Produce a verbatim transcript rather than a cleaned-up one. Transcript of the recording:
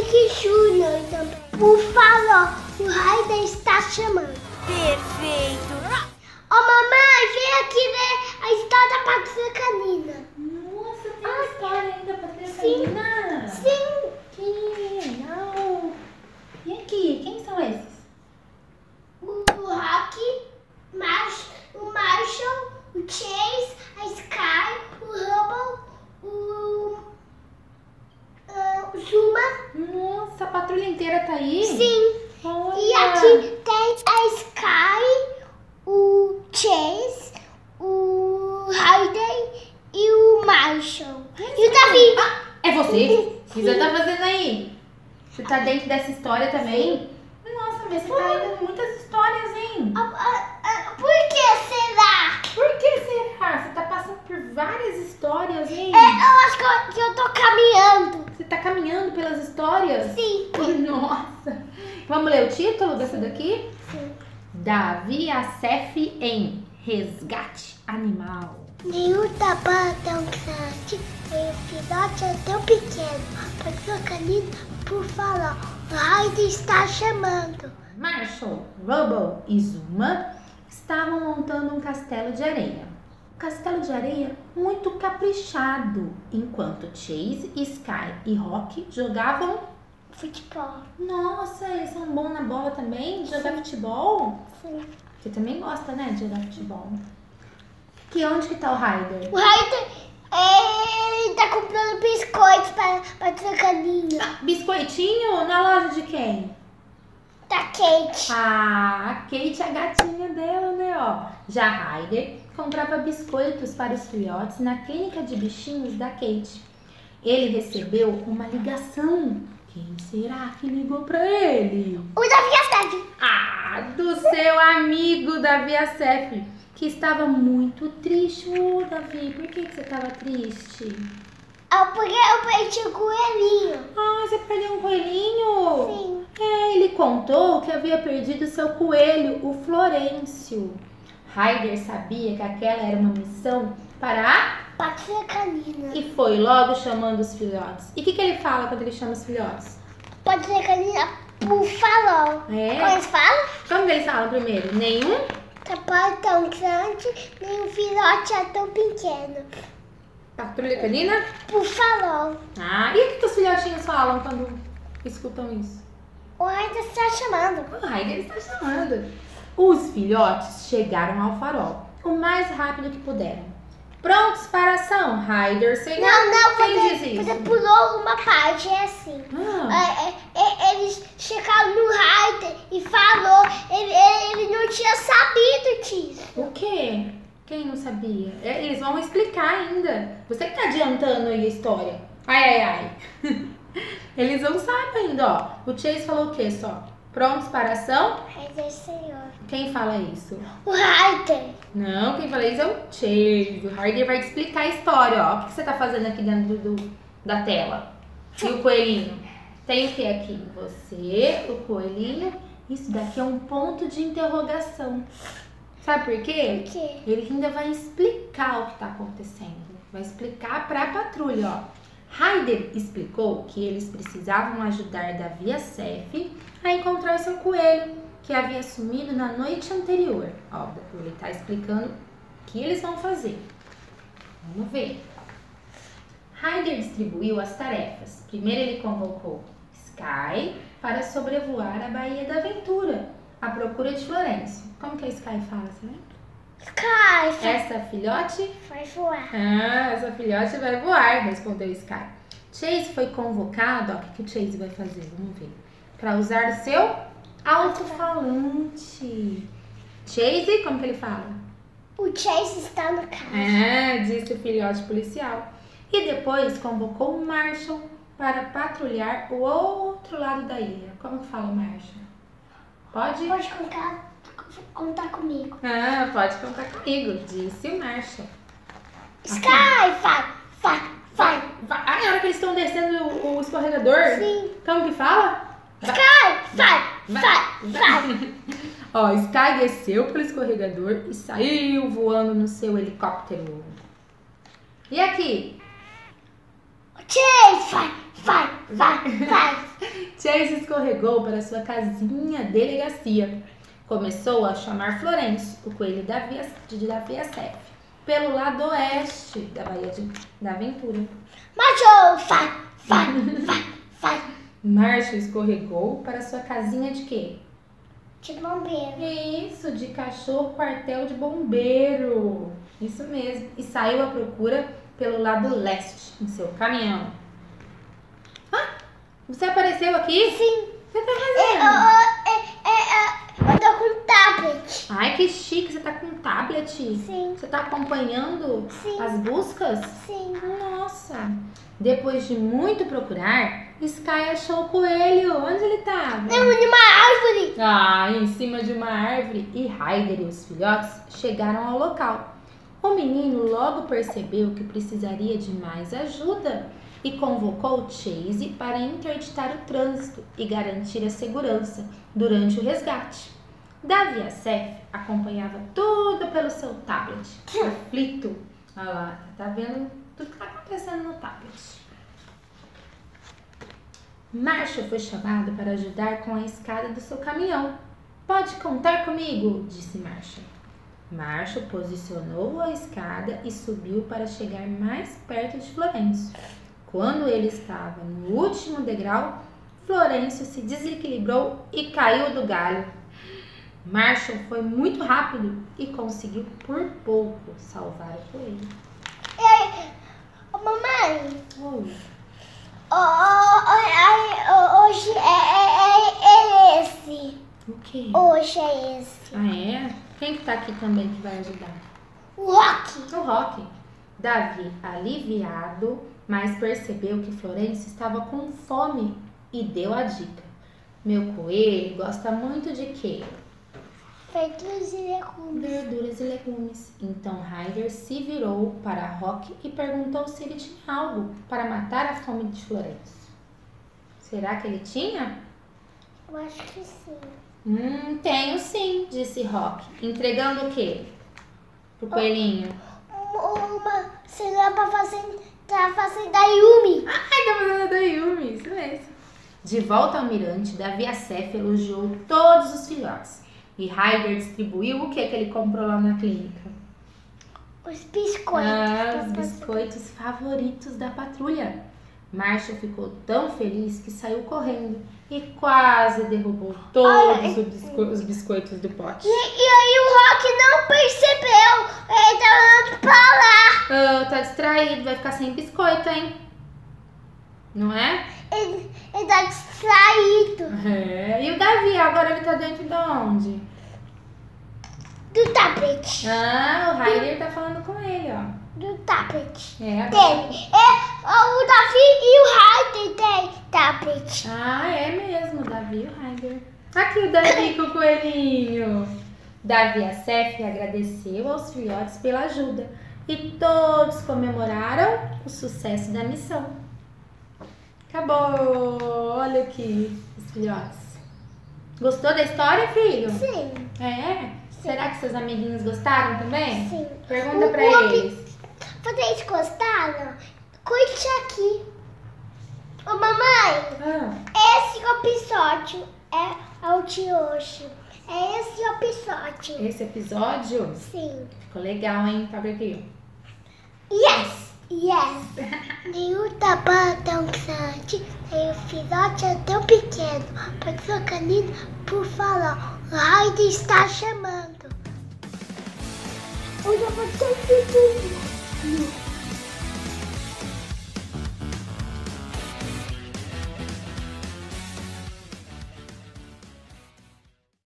Nick Júnior também. O farol, o Ryder está chamando. Perfeito. Ô mamãe, vem aqui ver a história da Patrulha Canina. Nossa, tem uma história ainda pra ter Sim. Canina? Sim. Que legal. E aqui, quem são esses? O Rocky, Marsh, o Marshall, o Chase, a Sky, o Rubble, o, uh, o Zuma. Nossa, a patrulha inteira tá aí? Sim. Olha. E aqui tem a Sky, o Chase, o Ryder e o Marshall. E o Davi. Ah, é você? O que você tá fazendo aí? Você tá dentro dessa história também? Nossa, mas você tá indo em muitas histórias, hein? Ah, ah, ah, por que será? Por que será? Você tá passando por várias histórias, hein? É, eu acho que eu, que eu tô caminhando. Você tá caminhando pelas histórias? Sim. Nossa. Vamos ler o título dessa daqui? Sim. Davi Assef em Resgate Animal. Nenhum tabaco é tão grande, nem o filhote é tão pequeno. Patrulha Canina, por falar, o Ryder está chamando. Marshall, Rubble e Zuma estavam montando um castelo de areia. Um castelo de areia muito caprichado, enquanto Chase, Sky e Rocky jogavam... Futebol. Nossa, eles são bons na bola também? De jogar futebol? Sim. Você também gosta, né, de jogar futebol? Que onde que tá o Ryder? O Ryder, é, ele tá comprando biscoitos para a Patrulha Canina. Ah, biscoitinho na loja de quem? Da Kate. Ah, a Kate é a gatinha dela, né, ó. Já Ryder comprava biscoitos para os filhotes na clínica de bichinhos da Kate. Ele recebeu uma ligação. Quem será que ligou pra ele? O Davi Assef. Ah, do seu amigo Davi Assef, que estava muito triste. Ô, Davi, por que, que você estava triste? Ah, porque eu perdi o coelhinho. Ah, você perdeu um coelhinho? Sim. É, ele contou que havia perdido seu coelho, o Florêncio. Ryder sabia que aquela era uma missão para a... Patrulha Canina. E foi logo chamando os filhotes. E o que, que ele fala quando ele chama os filhotes? Patrulha Canina, por farol. É? Como eles falam? Como que eles falam primeiro? Nenhum? Tabaco é tão grande, nem o filhote é tão pequeno. Patrulha canina? Por farol. Ah, e o que, que os filhotinhos falam quando escutam isso? O Ryder está chamando. O Ryder está chamando. Os filhotes chegaram ao farol o mais rápido que puderam. Prontos para a ação, Ryder, senhor? Não, não, Quem você, diz isso? você pulou uma parte, é assim. Ah. É, é, é, eles chegaram no Ryder e falou, ele, ele, ele não tinha sabido disso. O quê? Quem não sabia? É, eles vão explicar ainda. Você que tá adiantando aí a história. Ai, ai, ai. Eles não sabem ainda, ó. O Chase falou o quê só? Prontos para a ação? Ryder, senhor. Quem fala isso? O Ryder. Não, quem fala isso é o Chase. O Ryder vai te explicar a história, ó. O que você tá fazendo aqui dentro do, do, da tela? E o coelhinho? Tem o que aqui? Você, o coelhinho. Isso daqui é um ponto de interrogação. Sabe por quê? Por quê? Ele ainda vai explicar o que tá acontecendo. Vai explicar pra patrulha, ó. Ryder explicou que eles precisavam ajudar Davi Assef a encontrar seu coelho, que havia sumido na noite anterior. Ó, ele tá explicando o que eles vão fazer. Vamos ver. Ryder distribuiu as tarefas. Primeiro ele convocou Sky para sobrevoar a Baía da Aventura, à procura de Florêncio. Como que a Sky fala, você lembra? Sky, Essa filhote? vai voar. Ah, essa filhote vai voar, respondeu Sky. Chase foi convocado, ó, o que, que o Chase vai fazer? Vamos ver. Para usar o seu alto-falante. Chase, como que ele fala? O Chase está no carro. É, disse o filhote policial. E depois convocou o Marshall para patrulhar o outro lado da ilha. Como que fala o Marshall? Pode? Pode contar, contar comigo. Ah, pode contar comigo, disse o Marshall. Sky, vai, vai, vai. Vai. Ah, é a hora que eles estão descendo o, o escorregador? Sim. Como que fala? Sky, vai, vai, vai. Ó, Sky desceu pelo escorregador e saiu voando no seu helicóptero. E aqui? Chase, vai, vai, vai, vai. Chase escorregou para sua casinha delegacia. Começou a chamar Florêncio, o coelho da via, de, da via Sef, pelo lado oeste da Baía de, da Aventura. Marshall, vai, vai, vai, vai. Marshall escorregou para sua casinha de quê? De bombeiro. Isso, de cachorro quartel de bombeiro. Isso mesmo. E saiu à procura pelo lado leste, em seu caminhão. Ah, você apareceu aqui? Sim. Você tá É, fazendo? é, é, é, eu tô com tablet. Ai, que chique. Você tá com um tablet? Sim. Você tá acompanhando Sim. as buscas? Sim. Nossa. Depois de muito procurar, Sky achou o coelho. Onde ele tava? Não, numa árvore. Ah, em cima de uma árvore. E Ryder e os filhotes chegaram ao local. O menino logo percebeu que precisaria de mais ajuda e convocou Chase para interditar o trânsito e garantir a segurança durante o resgate. Davy Assef acompanhava tudo pelo seu tablet, aflito. Olha lá, tá vendo tudo que está acontecendo no tablet. Marshall foi chamado para ajudar com a escada do seu caminhão. Pode contar comigo, disse Marshall. Marshall posicionou a escada e subiu para chegar mais perto de Florêncio. Quando ele estava no último degrau, Florêncio se desequilibrou e caiu do galho. Marshall foi muito rápido e conseguiu por pouco salvar o coelho. É, ô, mamãe, Oi. ô, ô, ô, ô, hoje é, é, é esse. O quê? Hoje é esse. Ah, é? Quem que tá aqui também que vai ajudar? O Rock. O Rock. Davi, aliviado, mas percebeu que Florêncio estava com fome e deu a dica. Meu coelho gosta muito de quê? Verduras e legumes. Verduras e legumes. Então Ryder se virou para Rock e perguntou se ele tinha algo para matar a fome de Florêncio. Será que ele tinha? Eu acho que sim. Hum, tenho sim, disse Rock, entregando o quê? Pro coelhinho. Uma cenoura pra fazer, pra fazer da Yumi. Ai, tá fazendo da Yumi, isso mesmo. De volta ao mirante, Davy Assef elogiou todos os filhotes. E Ryder distribuiu o que que ele comprou lá na clínica? Os biscoitos. Ah, os pra fazer. biscoitos favoritos da patrulha. Marshall ficou tão feliz que saiu correndo e quase derrubou todos Ai. os, bisco- os biscoitos do pote. E, e aí o Rock não percebeu. Ele tá olhando pra lá. Ah, tá distraído, vai ficar sem biscoito, hein? Não é? Ele, ele tá distraído É. E o Davi, agora ele tá dentro de onde? do tablet. Ah, o Ryder tá falando com ele, ó. Do tablet. É, agora. Dele. É, o Davi e o Ryder tem tablet. Ah, é mesmo, Davi e o Ryder. Aqui o Davi com o coelhinho. Davy Assef agradeceu aos filhotes pela ajuda e todos comemoraram o sucesso da missão. Acabou! Olha aqui os filhotes. Gostou da história, filho? Sim. É? Será que seus amiguinhos gostaram também? Sim. Pergunta O- pra o- eles. Vocês gostaram? Curte aqui. Ô, mamãe, Ah, esse episódio é, é o de hoje. É esse episódio. esse episódio Sim. ficou legal, hein? Tá aqui. Yes! Yes! Nenhum tabaco é tão grande, nem o filhote é tão pequeno. Porque o canino, por falar, o Ryder está chamando. Eu já vou ter que